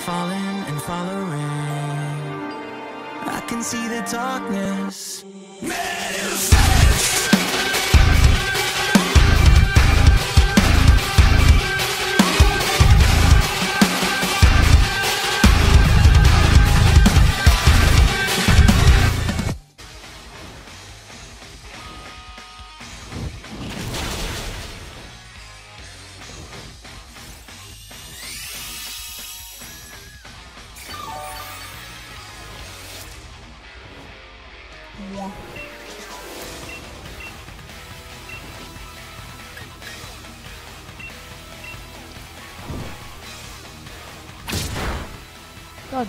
falling and following. I can see the darkness. God.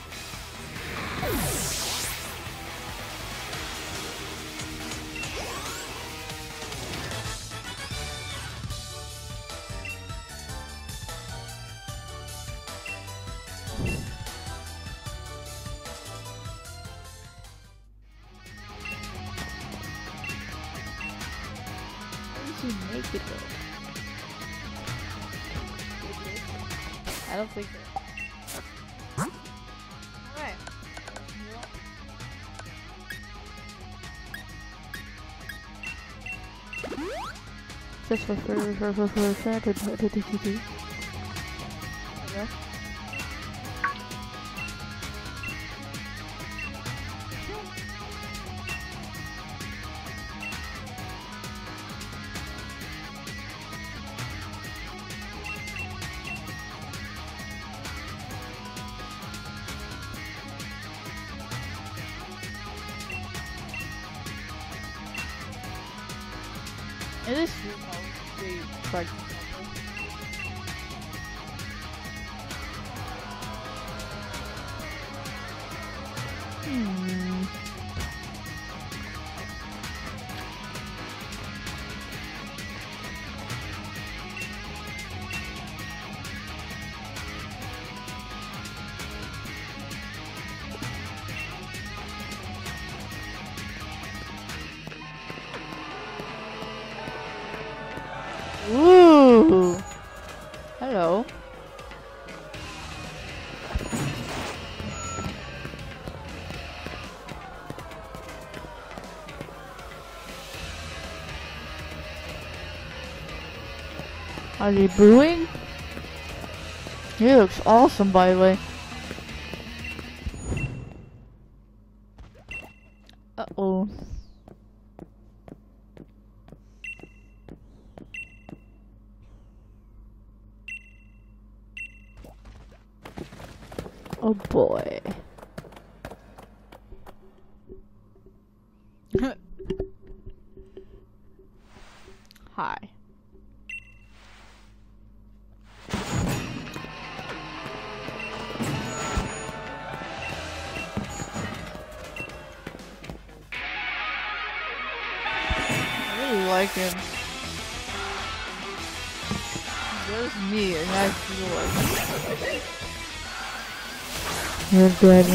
How did she make it though? I don't think so. Just for TTT. Okay. It is really like Ooh. Hello. Are they brewing? He looks awesome, by the way. Uh-oh. Oh boy. Hi. I really like him. There's me and I feel like you're good.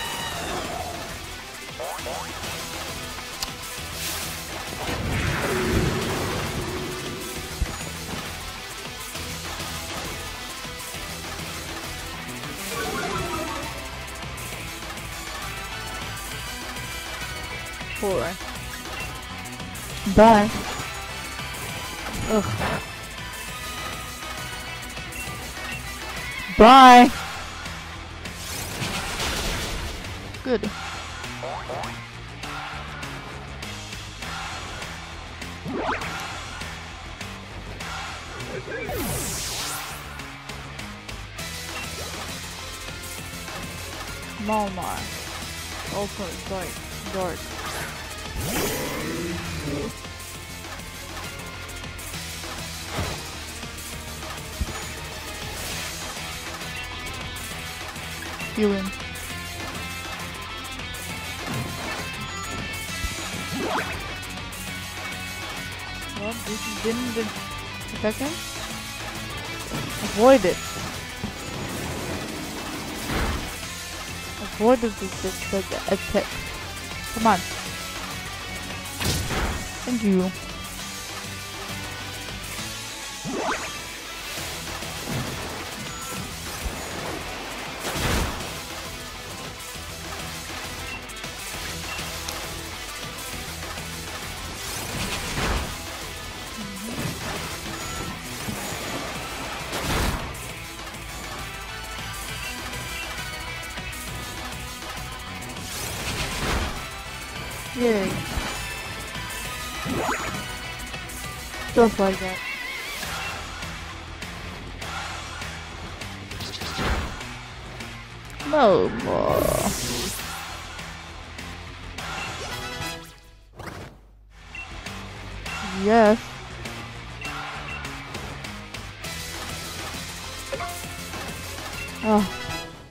Four. Bye. Ugh. Bye. Good. Malmar. Ultimate Guard. You win. Well, this didn't affect him. Avoid it. Avoid the attack. Come on. Thank you. Yay. Just like that. No more. Yes. Oh.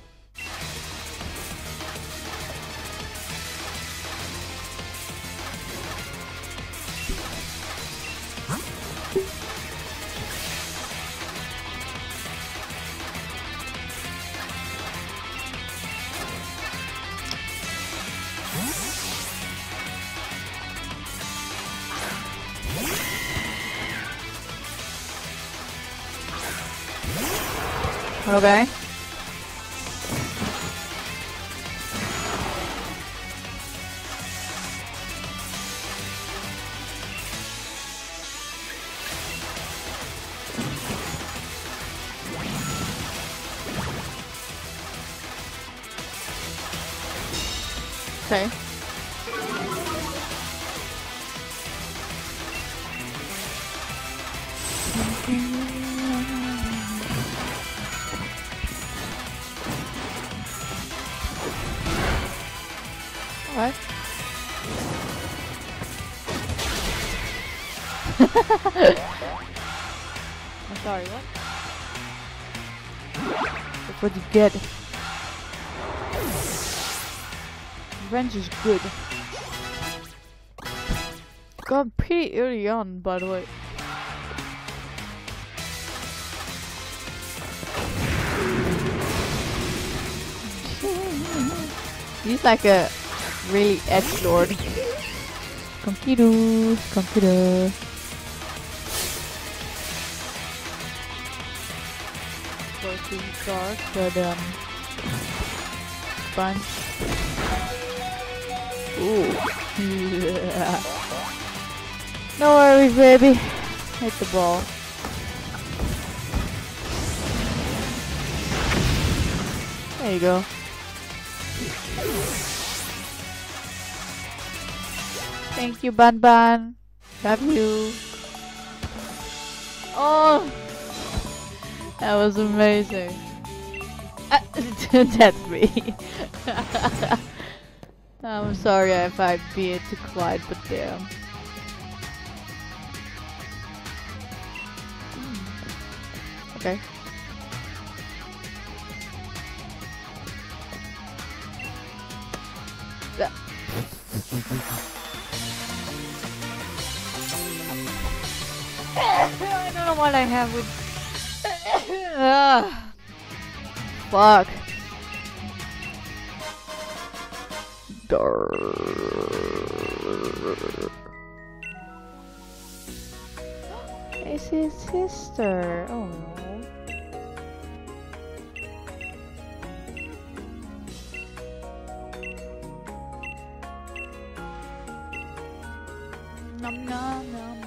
Okay. Okay. What? I'm sorry, what? That's what you get. Revenge is good. Gone pretty early on, by the way. He's like a really edge lord. Computer, computer. Goes to dark, but fun. Ooh. Yeah. No worries, baby. Hit the ball. There you go. Thank you, Ban Ban. Love you. Oh, that was amazing. That's me. I'm sorry if I'm being too quiet, but damn. Okay. I don't know what I have with. Fuck. It's his sister. Oh. Nom nom nom.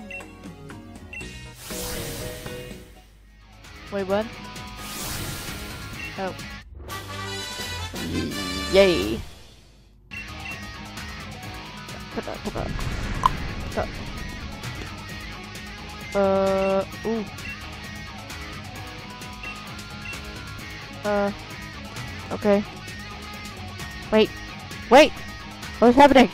Wait, what? Oh. Yay. Ooh. Okay. Wait. Wait! What's happening?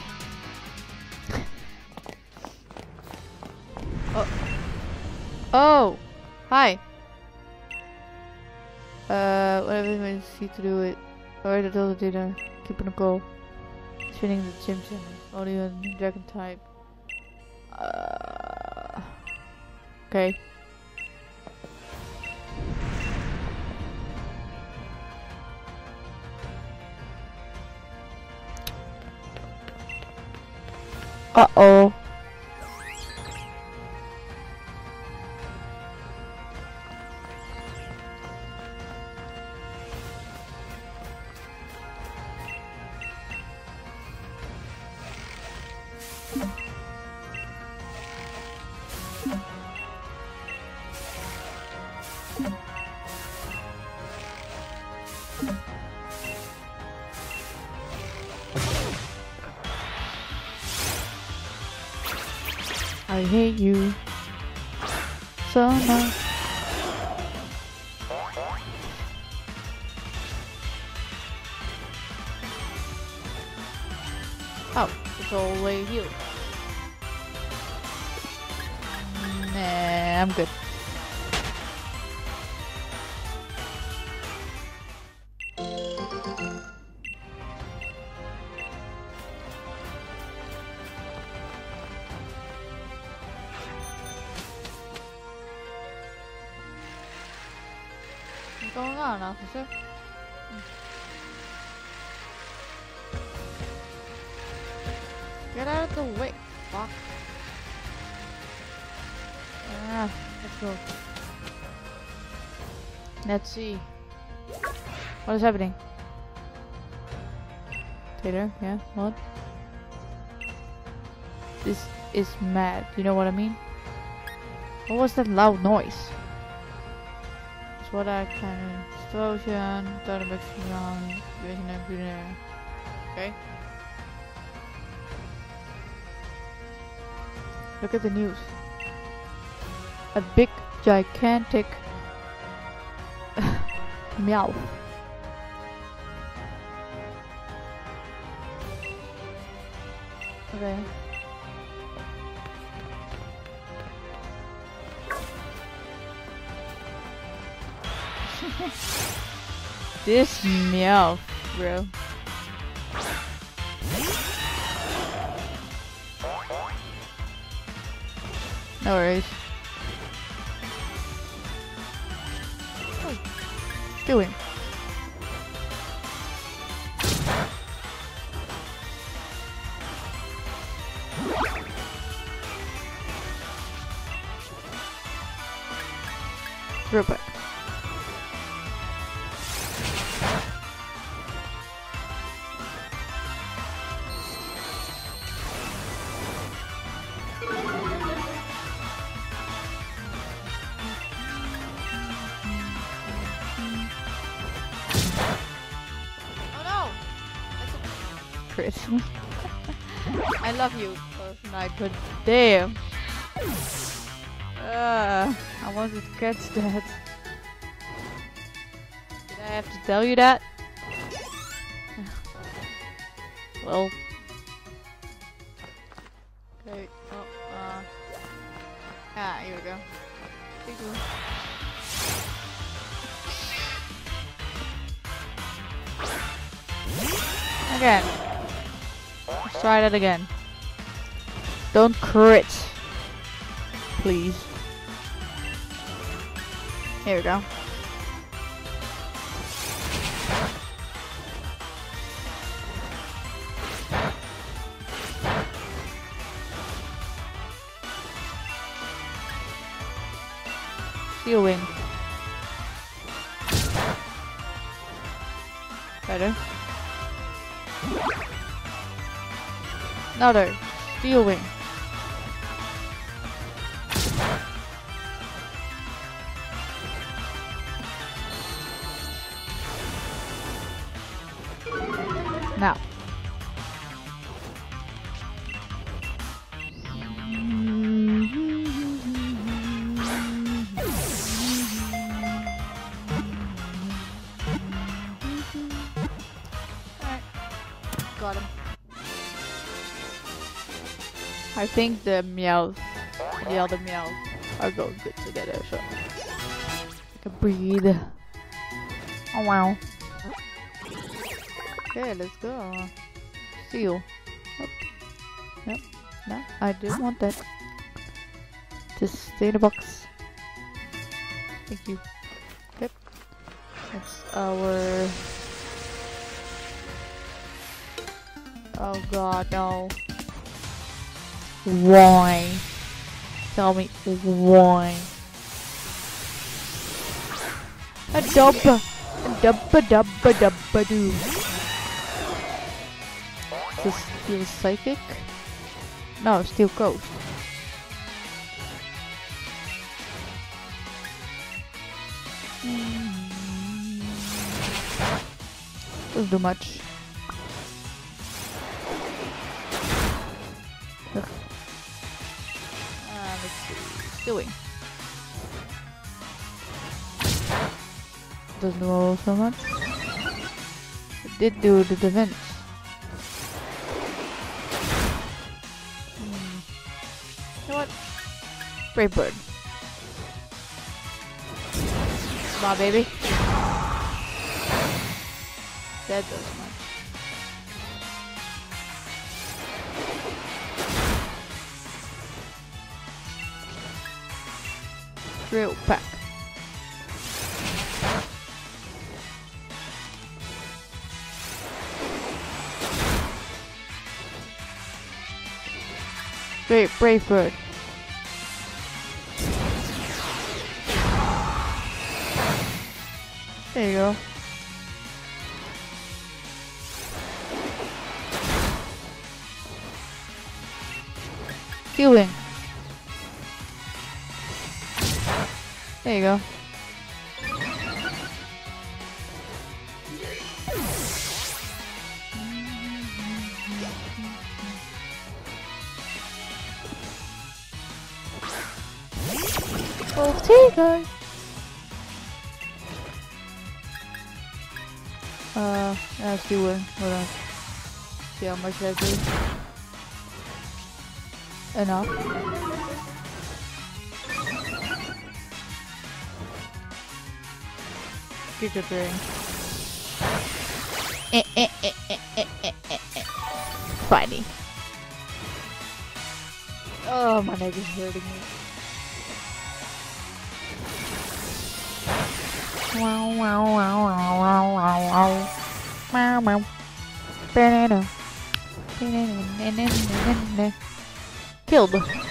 Oh! Hi! Whatever you may see to do it. Alright, I told the dinner. Keeping a goal. Spinning the chimchim. Only a dragon type. Okay. Uh-oh. I hate you so much. Oh, it's all the way healed. Nah, I'm good. What's going on, officer? Get out of the way, fuck. Ah, let's go. Let's see. What is happening? Taylor, yeah, what? This is mad, you know what I mean? What was that loud noise? It's what I can explosion, thought of around, okay? Look at the news. A big, gigantic meow. Okay. This meow, bro. No worries. Oh, doing. Robot. Chris. I love you, Knight, but damn. I wanted to catch that. Did I have to tell you that? Well. Okay. Oh, ah, here we go. Again. Let's try that again. Don't crit. Please. Here we go. Steel wing. Better. Another steel wing. Now. Got him. I think the meows, the other meows, are going good together, so I can breathe. Oh wow. Okay, let's go. Seal. Yep. Yep. No, I didn't want that. Just stay in the box. Thank you. Yep. That's our... Oh god, no. Why? Tell me why. A dubba. A dubba dubba dubba doo. Is this steel psychic? No, steel ghost. Doesn't do much. doing? Doesn't do so much. It did do the defense. You know what? Brave bird. Come on, baby. That does much. Drill pack. Great, brave bird. There you go. Healing. There you go. Tiger. Let's do it. Hold on. See how much that is. Enough. Giga drain. Funny. Oh, my neck is hurting me. Wow, wow, wow, wow, wow, wow, wow. Wow, wow. Banana. Killed.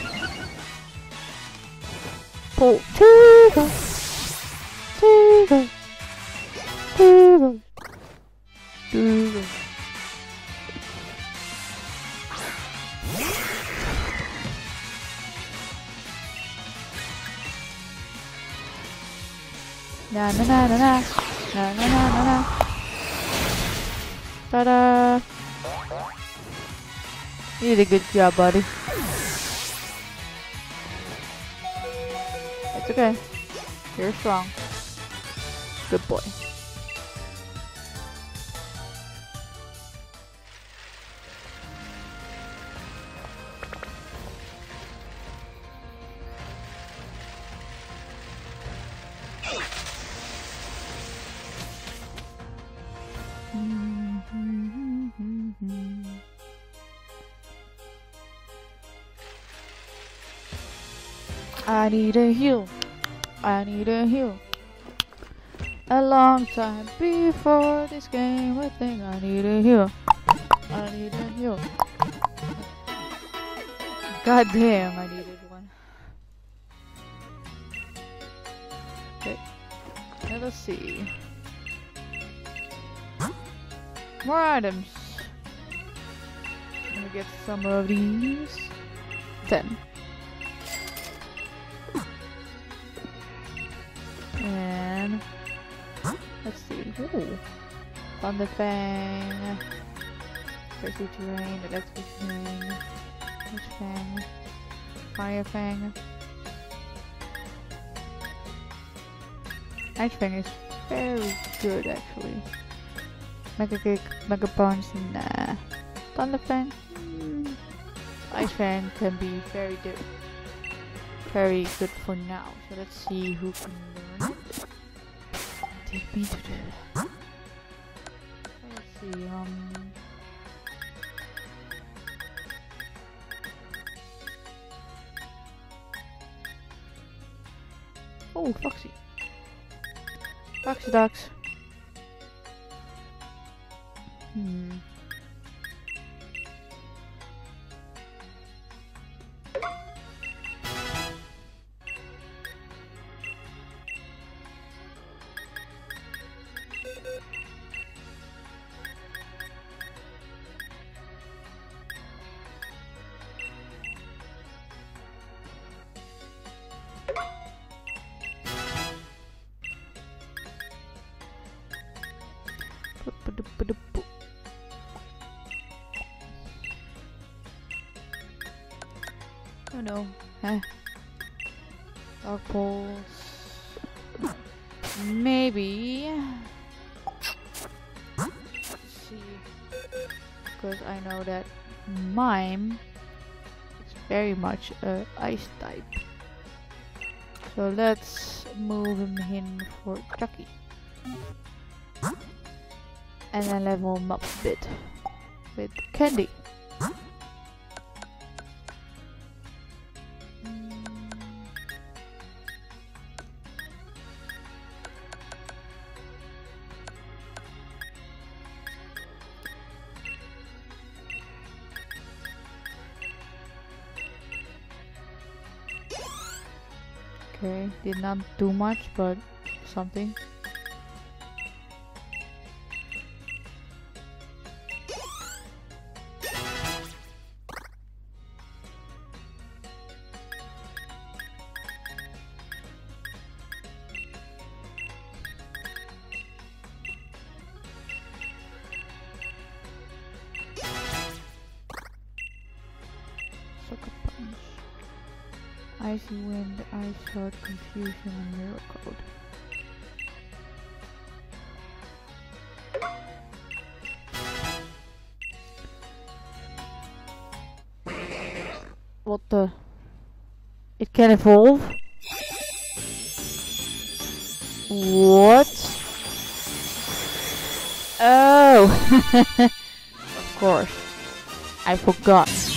Pull. Tiger. Tiger. Tiger. Tiger. Na na na na na na na na na na. Ta-da! You did a good job, buddy. It's okay. You're strong. Good boy. I need a heal. I need a heal. A long time before this game, I think I need a heal. I need a heal. God damn, I needed one. Okay. Now let's see. More items. Let me get some of these. 10. And let's see. Ooh. Thunder Fang. Crazy Terrain. Electric Fang. Ice Fang. Fire Fang. Ice Fang is very good actually. Mega Kick, Mega Punch, nah. Thunder Fang. Ice Fang can be very good for now. So let's see who can learn it. Take me to the. Let's see. Oh, Foxy. Foxy Ducks. Oh no. Dark balls. Maybe. Let's see. Because I know that Mime is very much a ice type. So let's move him in for Chucky. And then level him up a bit with Candy. Okay, did not do much, but something. Sucker punch. Icy wind, ice shot, confusion, and mirror code. What the? It can evolve? What? Oh! Of course. I forgot.